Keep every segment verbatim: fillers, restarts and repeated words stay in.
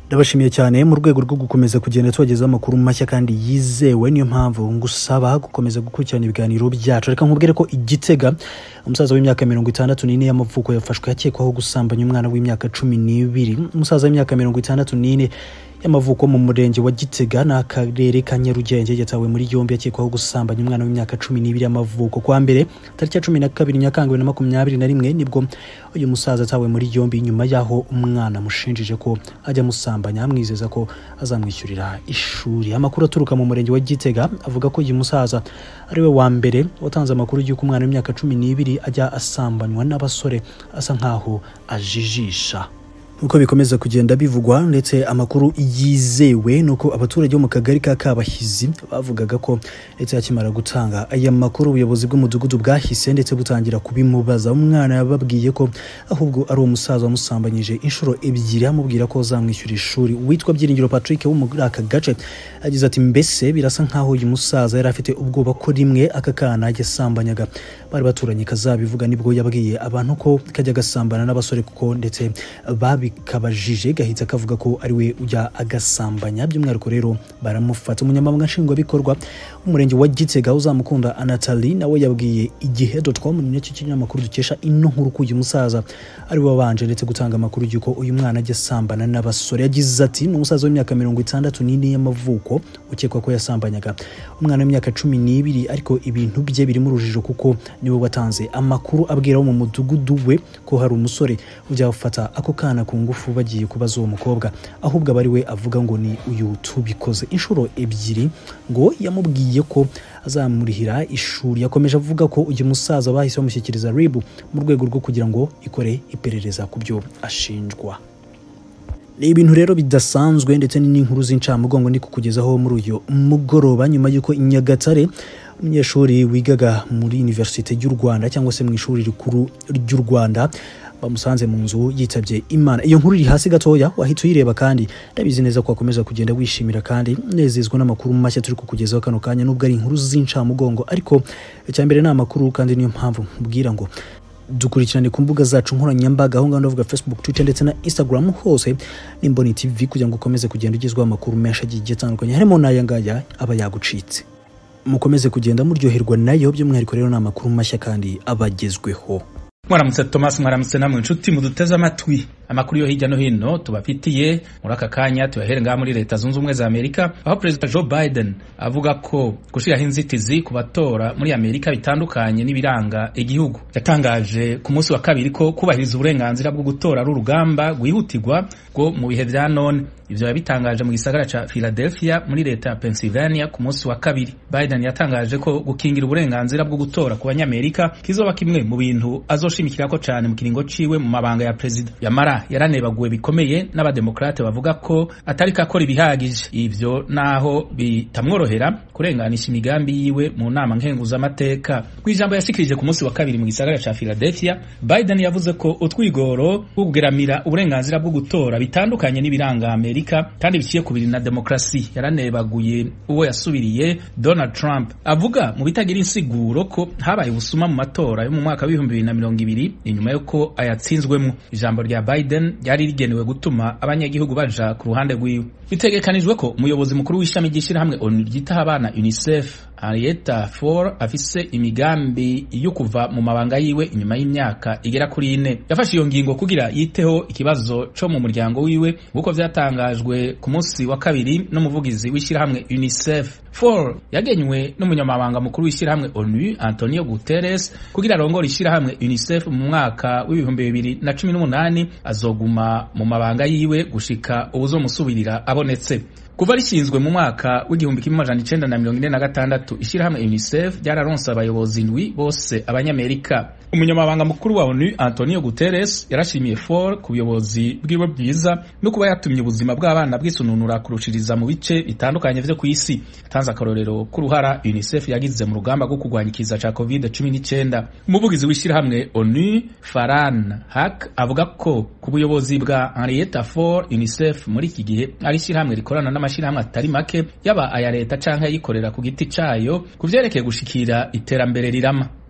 Ndabashimiye cyane mu rwego rwo gukomeza kugenda tubageza amakuru mashya kandi yizewe, niyo mpamvu ngusaba gukomeza gukurikirana ibiganiro byacu. Reka nkubwire ko Gitega umusaza w'imyaka mirongo itandatu n'ine y'amavuko yafashwe yakekwaho gusambanya umwana w'imyaka cumi n'ibiri. Umusaza w'imyaka mirongo itandatu n'ine y'amavuko mu murenge wa Gitega n'akarere ka Nyarugenge yatawe muri yombi yakekwaho gusambanya umwana w'imyaka cumi n'ibiri y'amavuko. Kwa mbere tariki ya cumi na kabiri Nyakanga na makumyabiri na rimwe nibwo uyu musaza atawe muri yombi nyuma yaho umwana mushinjije ko ajya musambanya, amwizeza ko azamwishyurira ishuri. Amakuru aturuka mu murenge wa Gitega avuga ko uyu musaza ari we wa mbere watanze amakuru y'uko umwana w'imyaka cumi n'ibiri ajya asambanywa n'abasore asa nkaho ajijisha. Uko bikomeza kugenda bivugwa ndetse amakuru yizewe nuko abaturage bo mu kagari ka Kabahizi bavugaga ko ndetse akimara gutanga aya makuru ubuyobozi bw'umudugudu bwahise ndetse butangira kubimubaza. Umwana yababwiye ko ahubwo ari umusaza wamusambanyije inshuro ebyiri, amubwira ko zamwishyura ishuri. Witwa Byiringiro Patrick wo muri aka gace agize ati mbese birasa nkaho uyu musaza yari afite ubwoba ko rimwe aka kana yasambanyaga bari baturanye kazabivuga, nibwo yabwiye abantu ko kajya gasambana n'abasore kuko ndetse babi kabajije gahitsa kavuga ko ari we ujya agasambanya. By'umwihariko rero baramufata. Umunyamabanga nshingwabikorwa umurenge wa Gitega uzamukunda Anatali nawe yabwiye igihe dot com ni cyo kinyamakuru dukesha ino nkuru ko uyu musaza ari we wabanje ndetse gutanga amakuru y'uko uyu mwana ajya asambana n'abasore. Yagize ati ni umusaza w'imyaka mirongo itandatu n'ine y'amavuko ukekwa ko yasambanyaga umwana w'imyaka cumi n'ibiri, ariko ibintu bye biri mu rujijo kuko niwe watanze amakuru abwira wo mu mudugudu we ko hari umusore ujya gufata ako kana ku ngufu bagiye kubaza uwo mukobwa, ahubwo abari we avuga ngo ni uyu tubikoze inshuro ebyiri, ngo yamubwiye ko azamurihira ishuri. Yakomeje avuga ko uyu musaza bahise bamushyikiriza R I B mu rwego rwo kugira ngo ikore iperereza ku byo ashinjwa. Ni ibintu rero bidasanzwe ndetse n'inkuru z'incamugongo ndi kukugezaho muri uyu mugoroba, nyuma y'uko Nyagatare umunyeshuri wigaga muri Universite y'u Rwanda cyangwa se mu ishuri rikuru ry'u Rwanda bamusanze mu nzu yitabye Imana. Iyo nkuru iri hasi gatoya wahita uyireba kandi ndabizi neza ko akomeza kugenda wishimira kandi nezezwa n'amakuru mashya turi kukugezaho kano kanya, nubwo ari inkuru z'incamugongo ariko icyambere ni amakuru, kandi niyo mpamvu mbwira ngo dukurikirane ku mbuga zacu nkoranyambaga aho ngaho ndavuga Facebook, Twitter ndetse na Instagram, hose ni Mboni T V kugira ngo ukomeze kugenda ugezwaho amakuru menshi agiye atandukanye harimo n'aya ngaya aba yagucitse. Mukomeze kugenda muryoherwa nayo, by'umwihariko rero n'amakuru mashya kandi abagezweho. Mwaramutse Thomas, mwaramutse namwe inshuti muduteze amatwi. Amakuru yo hirya no hino tubafitiye muri aka kanya tuyahere ngaha muri Leta Zunze Ubumwe za Amerika, aho President Joe Biden avuga ko gushiraho inzitizi ku batora muri Amerika bitandukanye n'ibiranga igihugu. Yatangaje ku munsi wa kabiri ko kubahiriza uburenganzira bwo gutora ari urugamba rwihutirwa rwo mu bihe vya none. Ivyo yabitangaje mu gisagara ca Philadelphia muri leta ya Pennsylvania ku munsi wa kabiri. Biden yatangaje ko gukingira uburenganzira bwo gutora ku banyamerika kizoba kimwe mu bintu azoshimikirako cyane mu kiringo ciwe mu mabanga ya president. Yamara yaranebaguwe bikomeye n'abademokrate bavuga ko atari kakora ibihagije. Ivyo naho bitamworohera kurenganisha imigambi yiwe mu nama nkenguza amateka. Kwijambo yashikirije ku munsi wa kabiri mu gisagara ca Philadelphia, Biden yavuze ko utwigoro kugeramira uburenganzira bwo gutora bitandukanye n'ibiranga Amerika kandi biciye kubiri na demokrasi. Yaranebaguye uwo yasubiriye Donald Trump avuga mu bitagira insiguro ko habaye ubusuma mu matora yo mu mwaka wa bibiri bibiri na mirongo ibiri inyuma yuko ayatsinzwemo. Ijambo rya Biden yari rigenewe gutuma abanyagihugu baja ku ruhande rwiwe. Bitegekanijwe ko umuyobozi mukuru w'ishami ry'ishira hamwe O N U ryitaho abana UNICEF Arieta Ford afise imigambi yo kuva mu mabanga yiwe inyuma y'imyaka igera kuri ine. Yafashe iyo ngingo kugira yiteho ikibazo co mu muryango wiwe uko vyatangajwe ku munsi wa kabiri n'umuvugizi w'ishira hamwe UNICEF. Ford yagenywe n'umunyamabanga mukuru w'ishira hamwe O N U Antonio Guterres kugira arongore ishira hamwe UNICEF mu mwaka w'ibihumbi bibiri na cumi n'umunani. Azoguma mu mabanga yiwe gushika ubuzomusubirira abonetse. Kuva rishinzwe mu mwaka w'igihumbi kimwe amajana icenda na mirongo ine na gatandatu, ishirahamwe UNICEF ryararonse abayobozi indwi bose abanyamerika. Umunyamabanga mukuru wa O N U Antonio Guterres yarashimiye Ford ku buyobozi bwiwe bwiza no kuba yatumye ubuzima bw'abana bwisununura kurushiriza mu bice bitandukanye vyo ku isi. Tanza akarorero ku ruhara UNICEF yagize mu rugamba rwo kurwanya ikiza ca covid cumi n'icyenda. Umuvugizi w'ishirahamwe O N U Farhan Haq avuga ko ku buyobozi bwa Henrietta Ford UNICEF muri iki gihe ari ishirahamwe rikorana n'amashirahamwe atari make yaba aya leta canke yikorera ku giti cayo kuvyerekeye gushikira iterambere rirama.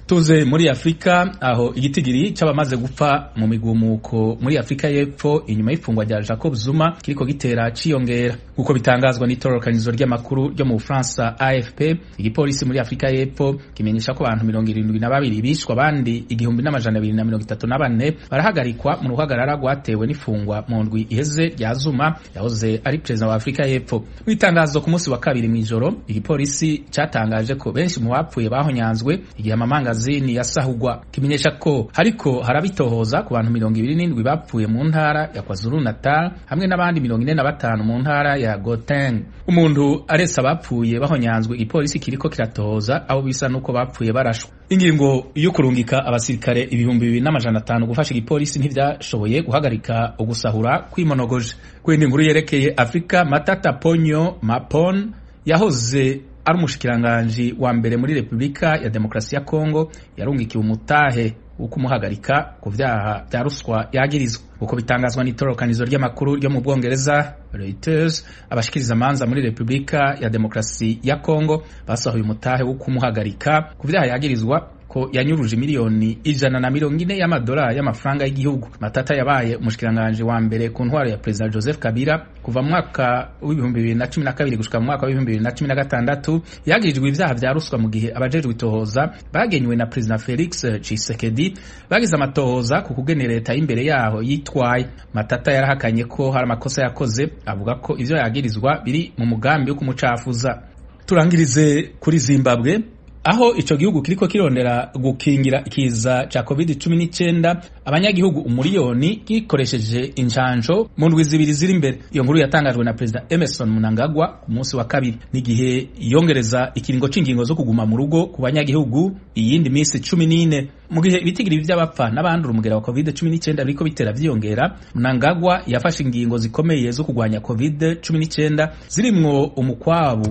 Tuze muri Afrika aho igitigiri c'abamaze gupfa mu migumuko muri Afrika y'Epfo inyuma y'ifungwa rya Jacob Zuma kiriko gitera ciyongera uko bitangazwa n'itororokanizo ry'amakuru ryo mu Bufaransa A F P. Igipolisi muri Afrika y'Epfo kimenyesha ko abantu mirongo irindwi na babiri bishwe abandi igihumbi n'amajana abiri na mirongo itatu na bane barahagarikwa mu ruhagarara rwatewe n'ifungwa mu ndwi iheze rya Zuma yahoze ari president wa Afrika y'Epfo. Witangazo ku munsi wa kabiri mw'ijoro igipolisi catangaje ko benshi mu bapfuye bahonyanzwe igihe amamanga zini yasahugwa. Kimenyesha ko hariko harabitohoza ku bantu mirongo ibiri n'indwi bapfuye mu ntara ya KwaZulu Natal hamwe n'abandi mirongo ine na batanu mu ntara ya Gauteng. Umuntu aresa bapfuye bahonyanzwe ipolisi kiriko kiratohoza abo bisa nuko bapfuye barashwe. Ingingo yo kurungika abasirikare ibihumbi bibiri n'amajana atanu gufasha igipolisi ntivyashoboye guhagarika ugusahura kwimonogoje. Kwindi nkuru yerekeye Afrika, Matata Ponyo Mapon yahoze ari umushikiranganji wa mbere muri Republika ya Demokrasi ya Kongo yarungikiwe umutahe ukumuhagarika ku vyaha vya ruswa yagirizwa. Uko bitangazwa n'itororokanizo ry'amakuru ryo mu Bwongereza Reuters, abashikiriza manza muri Republika ya Demokrasi ya Kongo basohoye umutahe ukumuhagarika ku vyaha yagirizwa ko yanyuruje miliyoni ijana na mirongo ine y'amadolari y'amafaranga y'igihugu. Matata yabaye umushikiranganje wa mbere ku ntwaro ya President Joseph Kabila kuva mu mwaka w'ibihumbi bibiri na cumi na kabiri gushika mu mwaka w'ibihumbi bibiri na cumi na gatandatu. Yagirijwe ivyaha vya ruswa mu gihe abajejwe itohoza bagenywe na President Felix Tshisekedi bagize amatohoza ku kugenera leta y'imbere yaho yitwaye. Matata yarahakanye ko hari amakosa yakoze, avuga ko ivyo yagirizwa biri mu mugambi wo kumucafuza. Turangirize kuri Zimbabwe aho ico gihugu kiriko kirondera gukingira ikiza ca covid cumi n'icyenda abanyagihugu umuriyoni gikoresheje injanjo mu ndwi zibiri ziri imbere. Iyo nkuru yatangajwe na President Emerson Mnangagwa ku munsi wa kabiri n'igihe yongereza ikiringo c'ingingo zo kuguma mu rugo ku banyagihugu iyindi minsi cumi n'ine mu gihe ibitigiri vy'abapfa n'abandura umugera wa covid cumi n'icyenda biriko bitera vyiyongera. Mnangagwa yafashe ingingo zikomeye zo kugwanya covid cumi n'icyenda zirimwo umukwabu.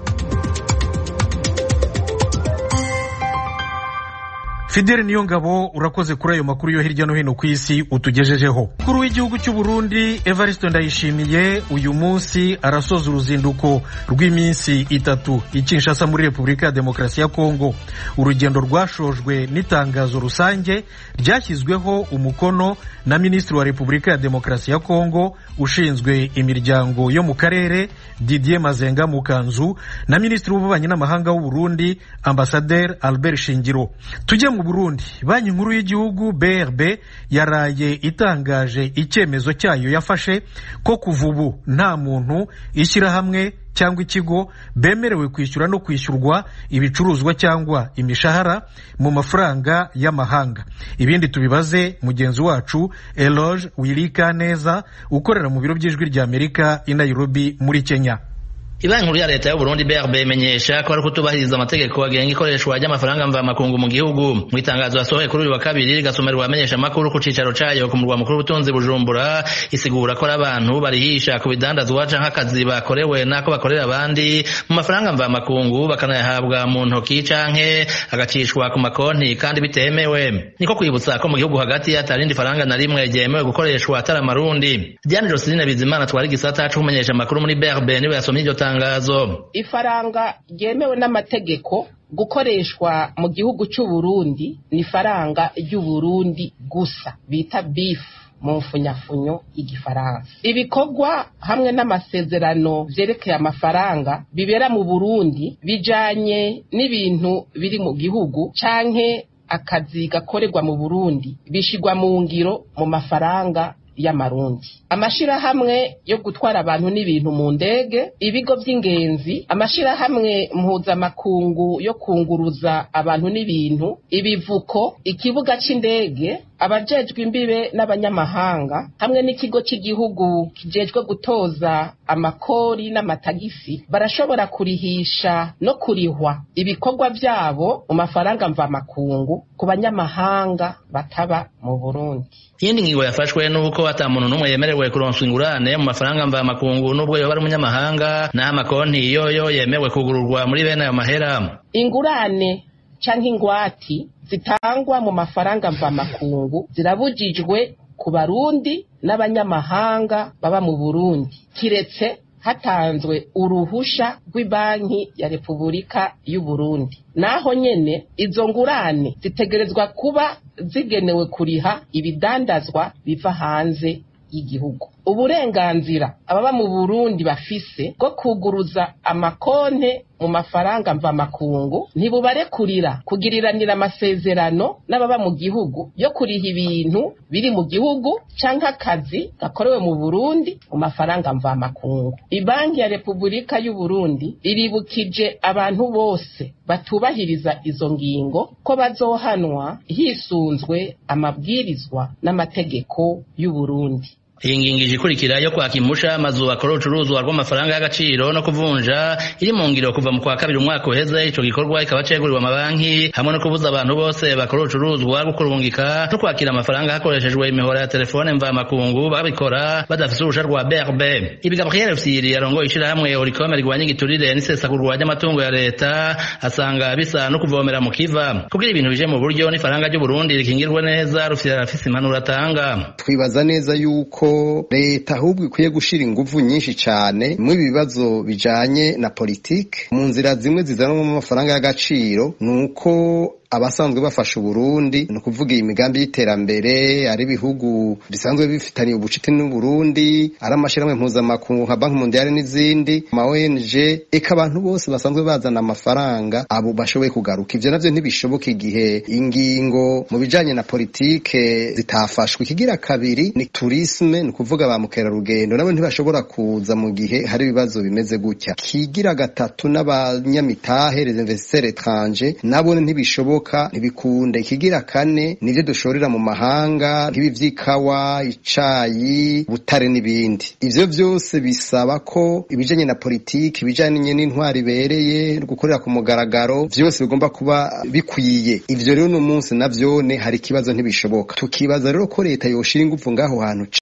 Fidel Niyongabo urakoze kuri ayo makuru yo hirya no hino ku isi utugejejeho. Kuri w'igihugu cy'u Burundi Evariste Ndayishimiye uyu munsi arasoza uruzinduko rw'iminsi itatu i Kinshasa muri Republika ya Demokrasi ya Kongo. Urugendo rwashojwe n'itangazo rusange ryashyizweho umukono na Ministri wa Republika ya Demokrasi ya Kongo ushinzwe imiryango yo mu karere Didier Mazenga Mukanzu na Ministri w'ububanyi n'amahanga w'u Burundi Ambassadeur Albert Shingiro. Tujye mu Burundi, Banki Nkuru y'Igihugu B R B yaraye itangaje icyemezo cyayo yafashe ko kuva ubu nta muntu ishyira hamwe cyangwa ikigo bemerewe kwishyura no kwishyurwa ibicuruzwa cyangwa imishahara mu mafaranga y'amahanga. Ibindi tubibaze mugenzi wacu Eloge Wirika neza ukorera mu biro by'ijwi rya Amerika i Nairobi muri Kenya. Ibanki Nkuru ya Leta y'u Burundi B R B imenyesha ko ari kutubahiriza amategeko agenga ikoreshwa ry'amafaranga mva makungu mu gihugu. Mu itangazo yasohoye kuri uyu wa kabiri gasomerwa amenyesha makuru ku cicaro cayo ku murwa mukuru w'ubutunzi Bujumbura, isigura ko abantu barihisha ku bidandazwa canke akazi bakorewe nako bakorera abandi mu mafaranga mva makungu bakanayahabwa mu ntoki canke agacishwa ku makonti kandi bitemewe. Niko kwibutsa ko mu gihugu hagati atarindi faranga na rimwe ryemewe gukoreshwa atari amarundi. Diane Rosine Bizimana twari gisata cyo kumenyesha makuru muri B R B niwe yasomye iryo tangazo. Ifaranga ryemewe n'amategeko gukoreshwa mu gihugu cy'u Burundi ni faranga ry'u Burundi gusa bita beef mu mfunyafunyo y'igifaransa. Ibikorwa hamwe n'amasezerano vyerekeye amafaranga bibera mu Burundi bijanye n'ibintu biri mu gihugu canke akazi gakorerwa mu Burundi bishigwa mu ngiro mu mafaranga y'amarundi. Amashirahamwe yo gutwara abantu n'ibintu mu ndege, ibigo by'ingenzi, amashirahamwe mpuzamakungu yo kunguruza abantu n'ibintu, ibivuko, ikibuga c'indege, abajejwe imbibe n'abanyamahanga hamwe n'ikigo cy'igihugu kijejwe gutoza amakori n'amatagisi barashobora kurihisha no kurihwa ibikorwa byabo mu mafaranga mva makungu ku banyamahanga bataba mu Burundi. Yindi ngingo yafashwe nuko ata muntu numwe yemerewe kuronswa ingurane mu mafaranga mva makungu nubwo yoba ari umunyamahanga na amakonti yoyo yemewe kugururwa muri bene ayo mahera. Ingurane canke ingwati zitangwa mu mafaranga mva makungu zirabujijwe ku Barundi n'abanyamahanga baba mu Burundi kiretse hatanzwe uruhusha rw'ibanki ya Repubulika y'u Burundi. Naho nyene izo ngurane zitegerezwa kuba zigenewe kuriha ibidandazwa biva hanze y'igihugu. Uburenganzira ababa mu Burundi bafise bwo kuguruza amakonte mu mafaranga mva makungu ntibubarekurira kugiriranira amasezerano n'ababa mu gihugu yo kuriha ibintu biri mu gihugu canke akazi gakorewe mu Burundi mu mafaranga mva makungu. Ibanki ya Repubulika y'u Burundi iribukije abantu bose batubahiriza izo ngingo ko bazohanwa hisunzwe amabwirizwa n'amategeko y'u Burundi. Iyi ngingo ikurikira yo kwaka impusha amazu akora urucuruzwa rw'amafaranga y'agaciro no kuvunja iri mu ngiro kuva mu kwa kabiri umwaka uheze. Ico gikorwa ikaba cegurirwa amabanki hamwe no kubuza abantu bose bakora urucuruzwa gukurungika no kwakira amafaranga hakoreshejwe imihora ya telefone mva makungu babikora badafise uruhusha rwa B R B. Ibi Gabriel Fyiri yarongoye ishirahamwe Oricome rigwanya igiturire n'isesagurwa ry'amatungo ya leta asanga bisa no kuvomera mu kiva kugira ibintu bije mu buryo n'ifaranga ry'u Burundi rikingirwe neza. Rufyiri arafise impanuro atanga. Twibaza neza yuko leta ahubwo ikwiye gushira ingufu nyinshi cyane mu bibazo bijanye na politike mu nzira zimwe zizanwa mu mafaranga y'agaciro, nuko abasanzwe bafasha Burundi no kuvuga imigambi y'iterambere ari bihugu bisanzwe bifitaniye ubucuti n'u Burundi, ari amashiramwe mpuzamakungu nka Banki Mondiale n'izindi ma O N G, eka abantu bose basanzwe bazana amafaranga abo bashoboye kugaruka. Ivyo navyo ntibishoboka igihe ingingo mu bijanye na politike zitafashwe. Ikigira kabiri ni tourisme, ni kuvuga ba mukerarugendo nabo ntibashobora kuza mu gihe hari ibibazo bimeze gutya. Kigira gatatu n'abanyamitahe les investisseurs étrangers nabo ntibishoboka ntibikunda. Ikigira kane nivyo dushorera mu mahanga nk'ibi vy'ikawa, icayi, butare n'ibindi. Ivyo vyose bisaba ko ibijanye na politiki, ibijanye n'intwari bereye gukorera ku mugaragaro vyose bigomba kuba bikwiye. Ivyo rero no munsi navyone hari kibazo ntibishoboka. Tukibaza rero ko leta yoshira ingufu ngaho hantu